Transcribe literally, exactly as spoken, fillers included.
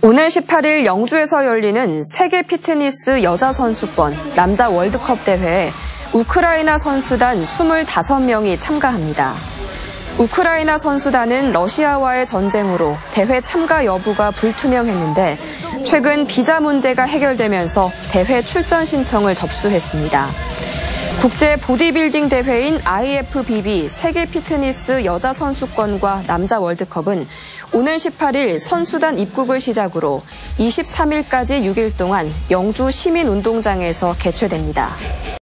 오늘 십팔 일 영주에서 열리는 세계 피트니스 여자 선수권 남자 월드컵 대회에 우크라이나 선수단 이십오 명이 참가합니다. 우크라이나 선수단은 러시아와의 전쟁으로 대회 참가 여부가 불투명했는데 최근 비자 문제가 해결되면서 대회 출전 신청을 접수했습니다. 국제 보디빌딩 대회인 아이에프비비 세계 피트니스 여자 선수권과 남자 월드컵은 오늘 십팔 일 선수단 입국을 시작으로 이십삼 일까지 육 일 동안 영주 시민운동장에서 개최됩니다.